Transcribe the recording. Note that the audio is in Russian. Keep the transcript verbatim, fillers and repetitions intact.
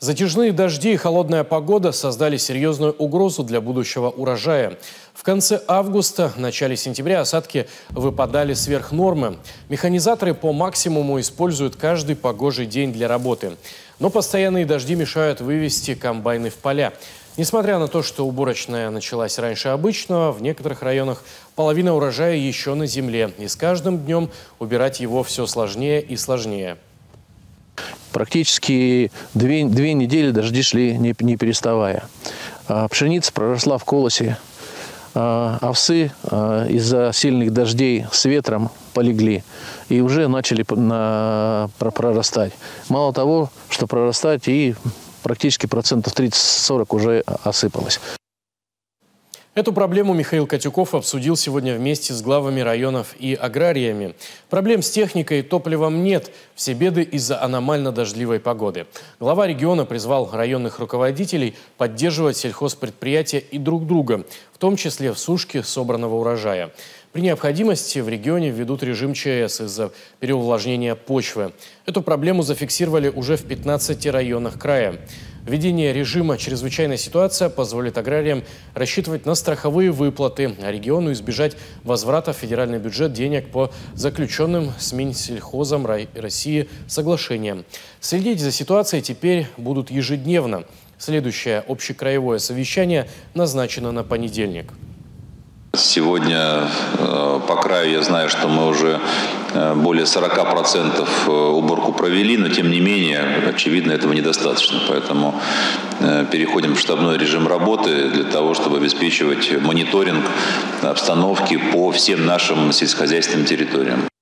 Затяжные дожди и холодная погода создали серьезную угрозу для будущего урожая. В конце августа, начале сентября осадки выпадали сверх нормы. Механизаторы по максимуму используют каждый погожий день для работы. Но постоянные дожди мешают вывести комбайны в поля. Несмотря на то, что уборочная началась раньше обычного, в некоторых районах половина урожая еще на земле. И с каждым днем убирать его все сложнее и сложнее. Практически две, две недели дожди шли не, не переставая. А, пшеница проросла в колосе, а, овсы а, из-за сильных дождей с ветром полегли и уже начали на, прорастать. Мало того, что прорастать, и практически процентов тридцать-сорок уже осыпалось. Эту проблему Михаил Котюков обсудил сегодня вместе с главами районов и аграриями. Проблем с техникой и топливом нет. Все беды из-за аномально дождливой погоды. Глава региона призвал районных руководителей поддерживать сельхозпредприятия и друг друга, в том числе в сушке собранного урожая. При необходимости в регионе введут режим ЧС из-за переувлажнения почвы. Эту проблему зафиксировали уже в пятнадцати районах края. Введение режима «Чрезвычайная ситуация» позволит аграриям рассчитывать на страховые выплаты, а региону избежать возврата в федеральный бюджет денег по заключенным с Минсельхозом России соглашениям. Следить за ситуацией теперь будут ежедневно. Следующее общекраевое совещание назначено на понедельник. Сегодня по краю я знаю, что мы уже более сорока процентов уборку провели, но тем не менее, очевидно, этого недостаточно. Поэтому переходим в штабной режим работы для того, чтобы обеспечивать мониторинг обстановки по всем нашим сельскохозяйственным территориям.